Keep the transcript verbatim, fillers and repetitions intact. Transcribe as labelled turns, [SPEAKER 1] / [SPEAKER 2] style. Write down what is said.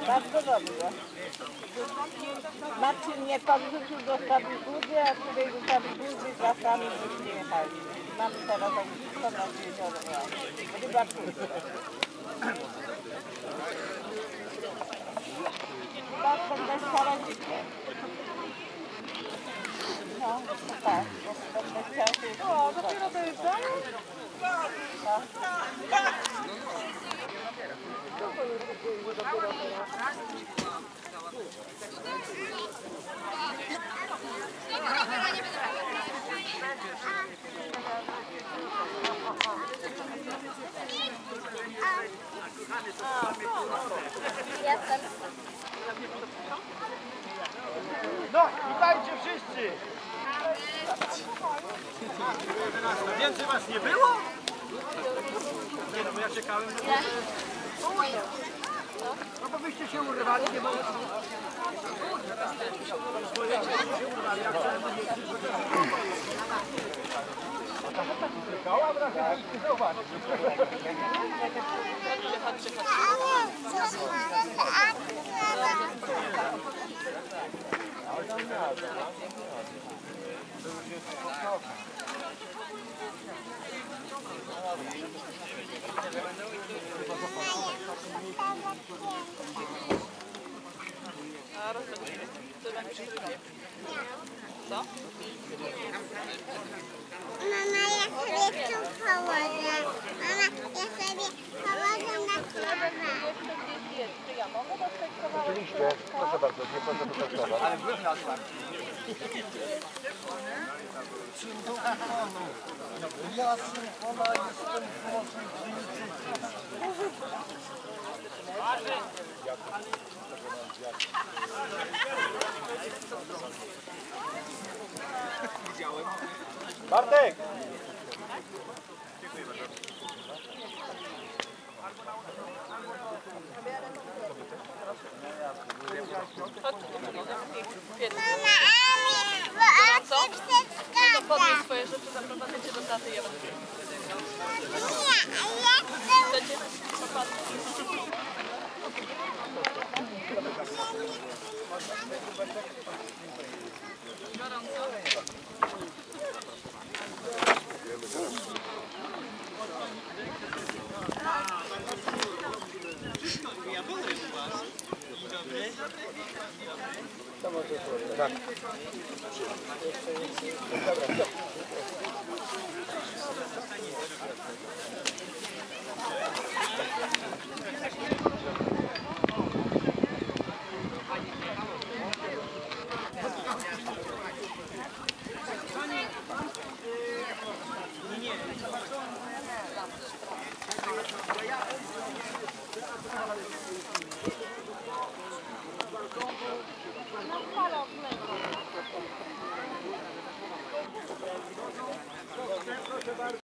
[SPEAKER 1] Bardzo dobrze. Marcin mnie pan wrzucił do Szabiguzy, a tutaj do Szabiguzy czasami nie jechali. Mamy teraz ognisko nad jeziorem. Ryba pusta. Tak, będę starać się. No, tak, będę chciała się... O, dopiero to jest tam? Tak.
[SPEAKER 2] No, witajcie wszyscy! Więcej was nie było? Nie, no bo ja czekałem. No bo wyście się urwali, nie było.
[SPEAKER 3] Co? Mama, ja sobie tu położę. Mama, ja sobie położę na krawę.
[SPEAKER 1] Ja mogę dostać kawałek?
[SPEAKER 2] Oczywiście, proszę bardzo, nie proszę wykończować. Ale byłem na otwarcie. Ja symfona jestem głośny Bartek! Dziękuję bardzo.
[SPEAKER 3] Mama, Ami, bo
[SPEAKER 4] Co?
[SPEAKER 3] Asi przeszkadza.
[SPEAKER 4] To podnieś swoje rzeczy, zaprowadzę cię do taty, ja będę.
[SPEAKER 3] Nie, a ja chcę...
[SPEAKER 2] Ja byłem u was. Dzień dobry. To może tak. Dobra.